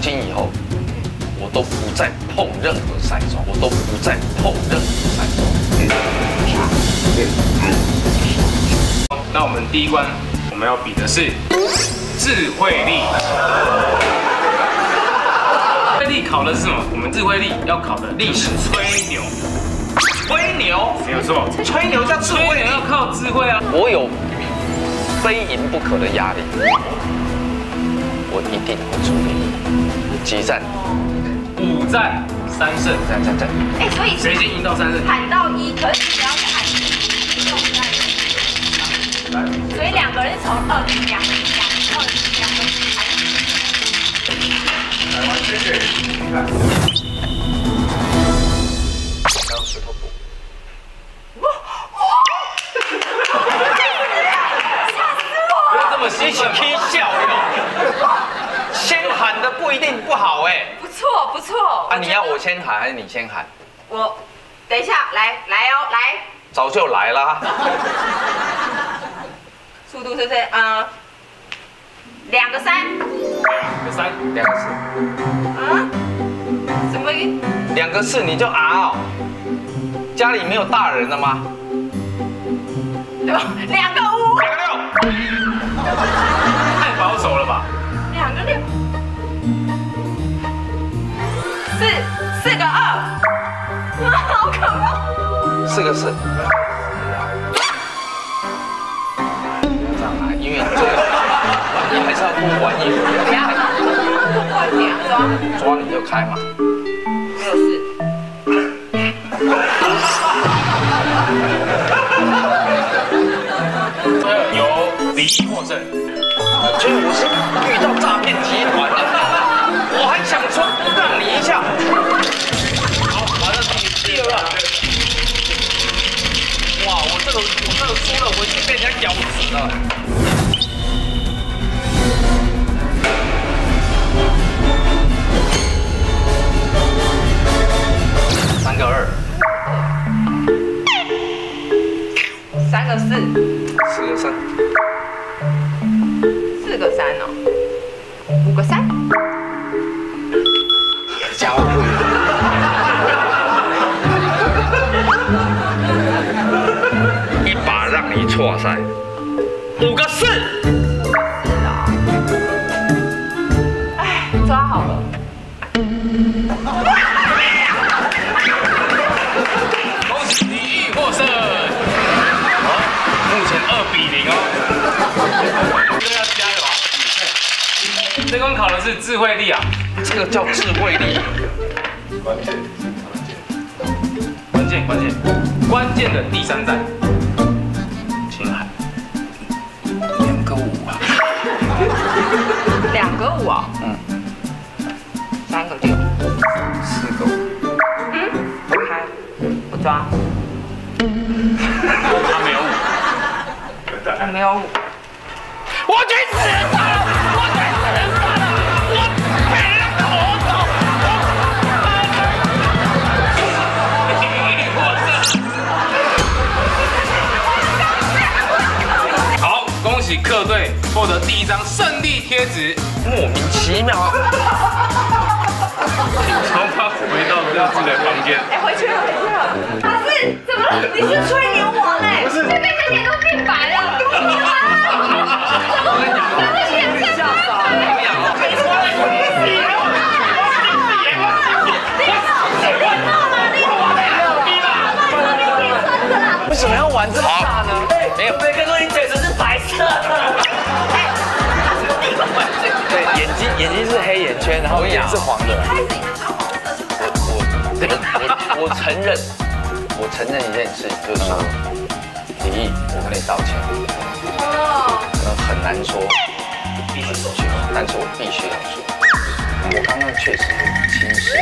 今以后，我都不再碰任何赛种，我都不再碰任何赛种。 那我们第一关，我们要比的是智慧力。智慧力考的是什么？我们智慧力要考的力是吹牛。 吹牛， 没有错， 吹牛叫智慧力， 吹牛要靠智慧啊。 我有非赢不可的压力，我一定会处理。激战 5战3胜， 战。 哎，所以谁先赢到3胜？ 喊到1，可是你要喊1，所以2个人从2、2、2、2、2 台湾学姐，你看。 石头布。 不要这么一起踢笑哟！先喊的不一定不好哎。 不错不错。 啊，你要我先喊还是你先喊？ 我等一下，来哦，来。 早就来了。 速度是不是？2个3。 2个4。 啊？什么 ？2个4你就啊哦？家里没有大人了吗 ？2个5。 2个6。 太保守了吧 ？2个6。4个2。哇，好可怕。 4个4。这样来，因为这个你还是要多玩一会儿。 不要，多玩点抓你就开嘛。 由李毅获胜。 所以我是遇到诈骗集团了，我还想说让你一下。好，完了第2个。哇，我这个输了，回去被人家咬死了。3个2。 3个4。 4个3。 4个3哦。5个3。 家伙会一把让你错赛。5个4。 哎，抓好了。 恭喜李毅获胜。好，目前2比0哦。这要加油啊！这关考的是智慧力啊， 这个叫智慧力。 关键的第3战，请喊。 2个5啊。 2个5啊。3个6。 4个5。 我开，我抓。 他没有5。 我没有5。 我去死他了！我去死他了！我被人家拖走！ 好，恭喜客队获得第1张胜利贴纸。 莫名其妙。 从他回到各自的房间。 哎，回去了。老师，怎么了？你是吹牛王哎！不是，这边的脸都变白了。 为什么要玩这么大呢？没有， 每个人嘴唇是白色的。 对，眼睛是黑眼圈，然后脸是黄的。我承认一件事情，就是说，李毅，我跟你道歉。很难说，但是我必须要说，我刚刚确实有轻视。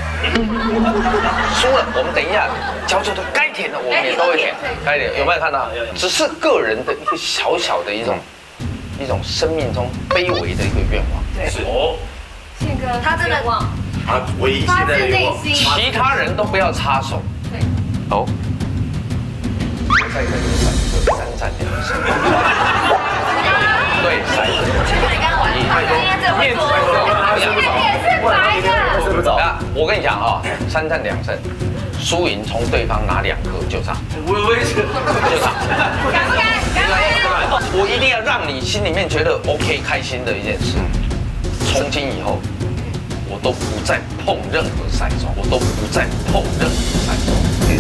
输了，我们等一下教授的该填的我们也都会填，该填有没有看到？只是个人的一个小小的一种生命中卑微的一个愿望。 对， 哦， 宪哥，他真的忘， 他唯一现发自在的愿望， 内心。 其他人都不要插手。 对。 哦。再跟你玩一个3战2胜。对，3胜。 你刚刚玩，今天这会做，今天也是。 我跟你讲哈，3战2胜，输赢从对方拿2颗就上。 我也是， 就上。我一定要让你心里面觉得 OK 开心的一件事。从今以后，我都不再碰任何骰盅，我都不再碰任何骰盅。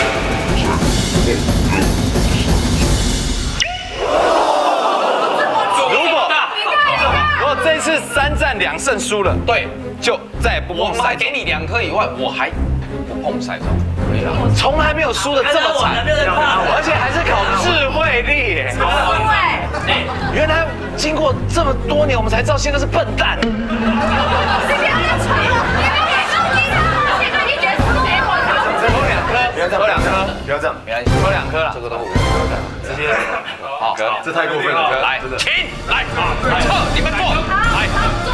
如果这次3战2胜输了， 对， 就再也不碰骰盅。 我还给你2颗以外，我还不碰骰盅，可以了。 从来没有输的这么惨，而且还是考智慧力耶。原来经过这么多年，我们才知道现在是笨蛋。 不要再吵了，你们也攻击他，现在已经觉得输给我了。 再喝2颗，不要再喝2颗，不要这样， 没关系， 喝2颗了， 这个都不直接好， 这太过分了， 来，请来，撤，你们坐，来，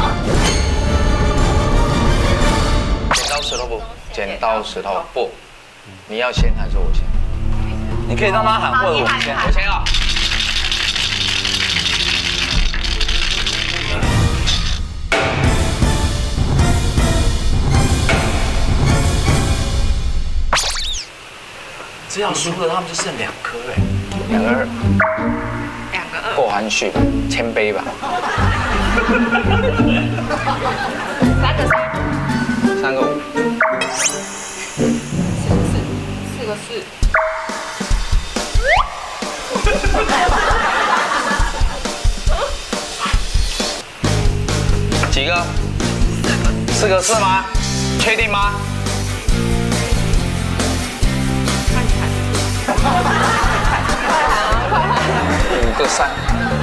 剪刀石头布，剪刀石头布，你要先还是我先？ 你可以让他喊，或者我先， 我先啊。 这样输了，他们就剩2颗哎 2个2， 2个2， 够含蓄吧？谦卑吧 3个3， 3个5， 4个4。 几个？4个4吗？确定吗？5个3。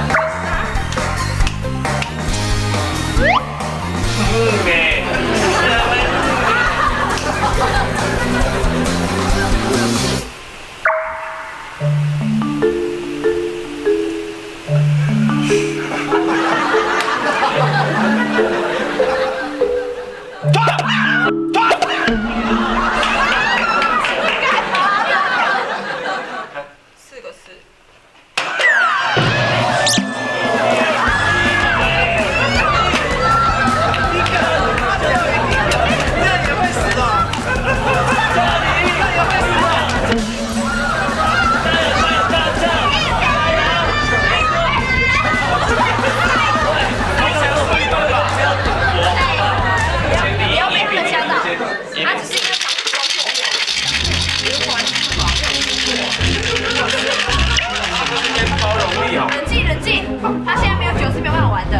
冷静，他现在没有酒是没有办法玩的。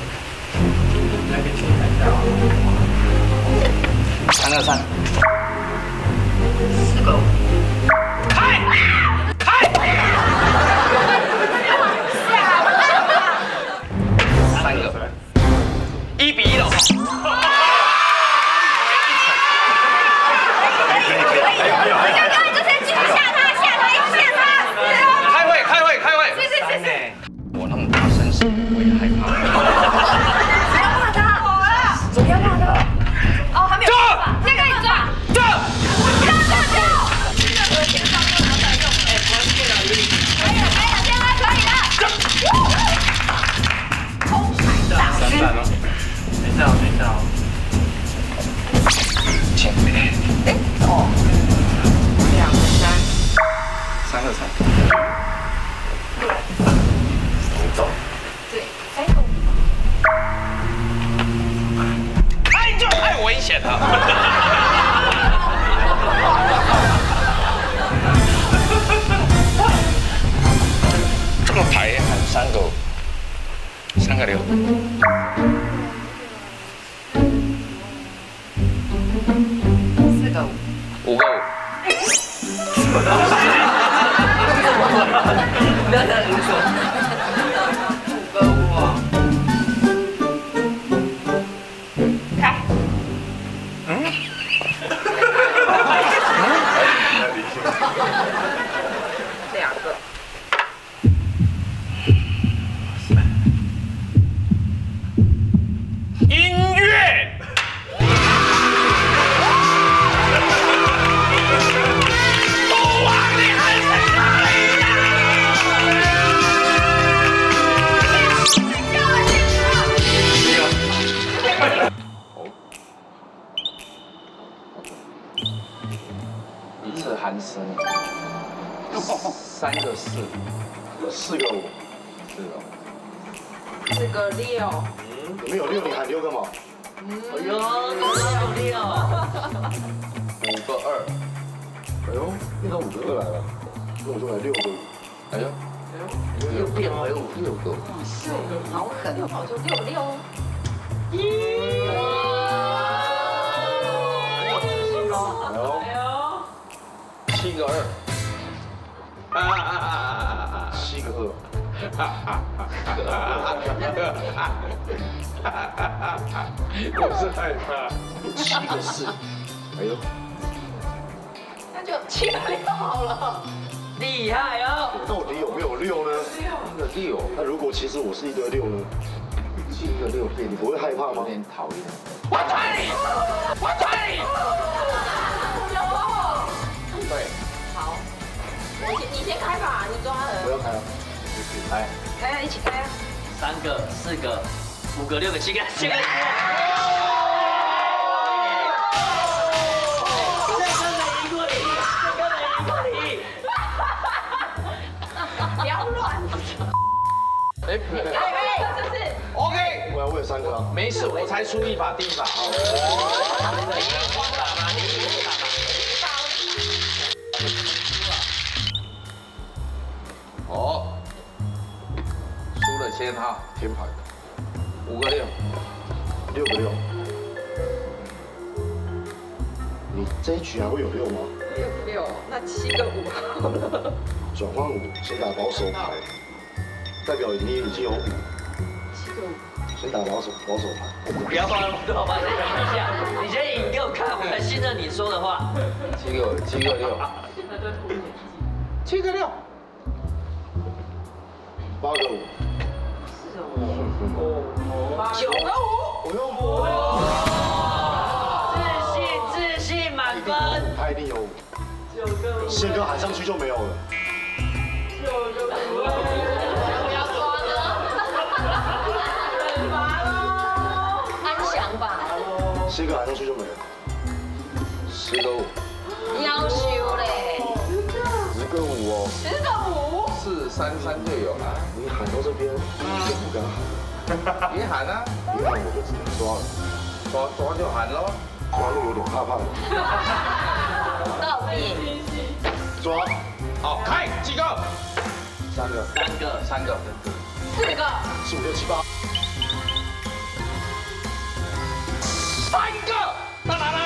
3个3。 4个5。 开！3个，1比1了。我那么大声势，我也害怕。 不要怕他，不要怕他。哦，还没有。再跟你抓。 这。 3战哦，等一下哦。 请。 哦。2个3。 3个3。走。 对，3个5。 开就太危险了。这个牌喊3个5，3个6。 4个5。 5个5。 不要这样说。5个5啊。开。2个。 音乐。都往你喊声哪里呀？ 寒生，3个4，4个5， 4个6。 有没有6？你喊6干嘛？ 哎呦，怎么有6 ，5个2， 哎呦，变成5个2来了，那我就来6个5。 哎呦， 又变回5，6个。 好狠，好就6个6。 哎呦 ，7个2，7个2。我是害怕。 7个4，哎呦， 那就7个6好了。 厉害哦！ 到底有没有6呢 1个6， 那如果其实我是一堆6呢 7个6变， 你不会害怕吗？ 有点讨厌。 我推你！我推你！ 对， 好，你先开吧，你抓我人。 要开了， 来， 开啊，一起开啊。 3个、4个、5个、6个、7个、7个。这根本赢过你，这根本赢过你。 不要乱。 哎就是 ，OK， 我要为3个啊。 没事，我才出一把第一把。哦，输了先哈， 天牌 5个6， ，6个6。你这一局还会有6吗？ 6，那7个5。 转换5，先打保守牌，代表你已经有5。7个5，先打保守牌。 不要花那么多，把先赢一下。你先赢给我看，我才信任你说的话。 7个6，7个6， 8个5， 9个5。 自信满分。 他一定有5。宪哥喊上去就没有了。 不要抓呢。很烦哦。安详吧。 宪哥喊上去就没了。 10个5， 要求嘞。 10个5哦 10个 ，4、3、3就有了。 你喊到这边，就不敢喊。 别喊啊， 你喊我就只能抓了， 抓就喊喽。 抓又有点怕怕的。 5。到底。 抓好，开几个 ？3个、 3个、 ？3个。 4个。 4、5、6、7、8。 3个！哒哒哒！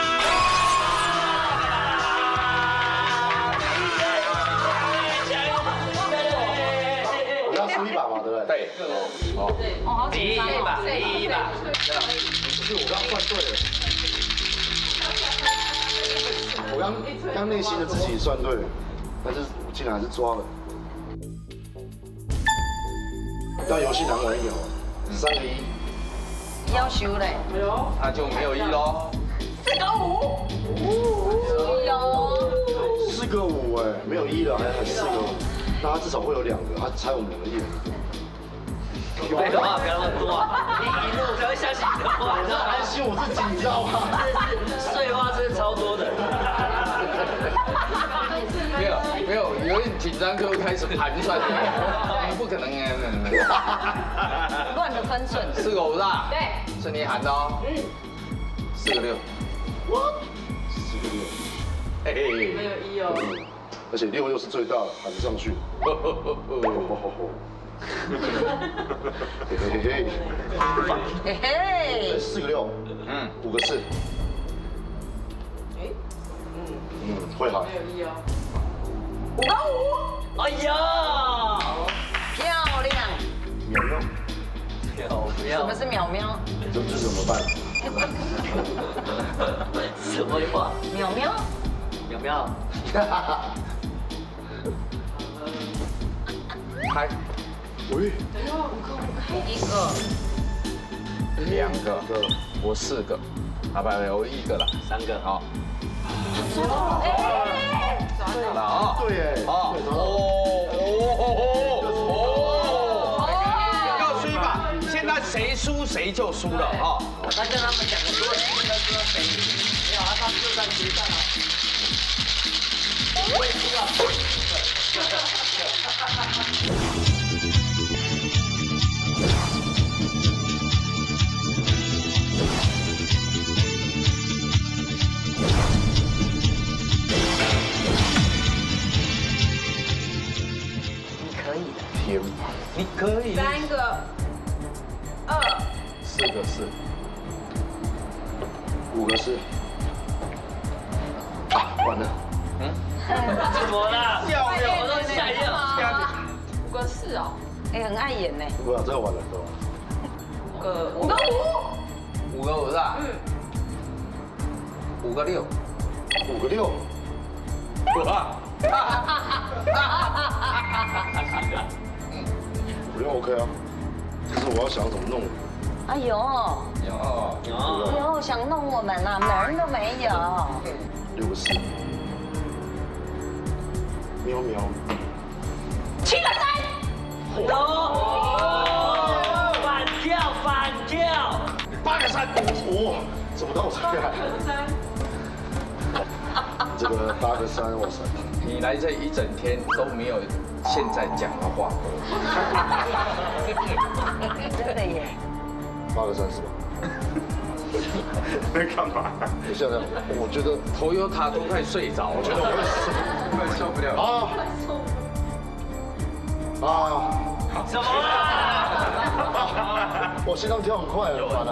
我要输1把嘛，对不对？ 对，好， 哦，好紧张哦。 第一把。 可是我刚算对了。我刚内心的自己算对了，但是我竟然还是抓了。让游戏难玩一点哦，3个1。 要求嘞。 那就没有1喽。 4个5。有。 4个5哎，没有1了，还4个5，那他至少会有2个，他猜我们2个1。 废话不要那么多，你赢了我才会相信你的话，你知道吗？ 担心我自己，你知道吗？ 碎话真的超多的。 没有，有点紧张就开始盘算，不可能乱的分寸。 4个5是吧？ 对。 是你喊的哦。4个6。 4个6。 嘿嘿。 没有1哦。 而且6又是最大的，喊不上去。嘿嘿嘿嘿嘿。 4个6， 5个4。会喊。 5个5。 哎呀， 漂亮。 秒喵， 什什么是淼淼？ 这怎么办？ 什么话？ 淼淼。 有没有？ 开喂， 1个。 2个，我4个，啊不，我1个了 3个。 好， 哎。 好了啊。 对耶， 哦，要输1把，现在谁输谁就输了啊。 那跟他们讲的，如果第一个说谁，没有啊，他们就算决战了。 可以。 3个2，4 个4，5 个4。啊，完了。 怎么了？ 吓一跳， 我都吓一跳。 5个4哦，哎，很爱演呢。 不要，这个完了，这个。 5个5，5 个5是吧？ 嗯 ，5个6，5 个6。 哇！ 5个6 OK 啊，可是我要想怎么弄。 哎呦，想弄我们啊，门都没有。 6个4。喵喵。 7个3。 哦，反跳。 8个3。哇，怎么到这边来？这个8个3，哇塞！ 你来这一整天都没有现在讲的话。 真的耶。 8个3是吧？在干嘛？我现在我觉得 Toyota都快睡着了， 我觉得我快受不了啊！ 什么啦？ 我心脏跳很快，很烦啊！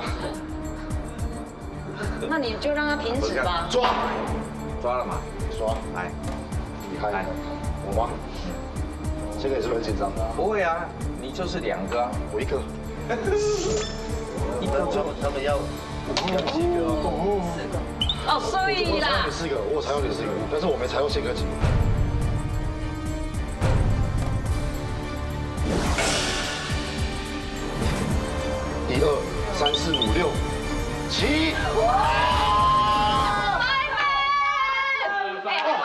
那你就让他停止吧。 抓了吗？ 刷，来，你开，我吗？这个也是很紧张的。 不会啊，你就是2个， 我1个。 一个他们要几个哦，所以啦。 我采用你4个，我采用你4个，但是我没采用宪哥几个。1、2、3、4、5、6、7。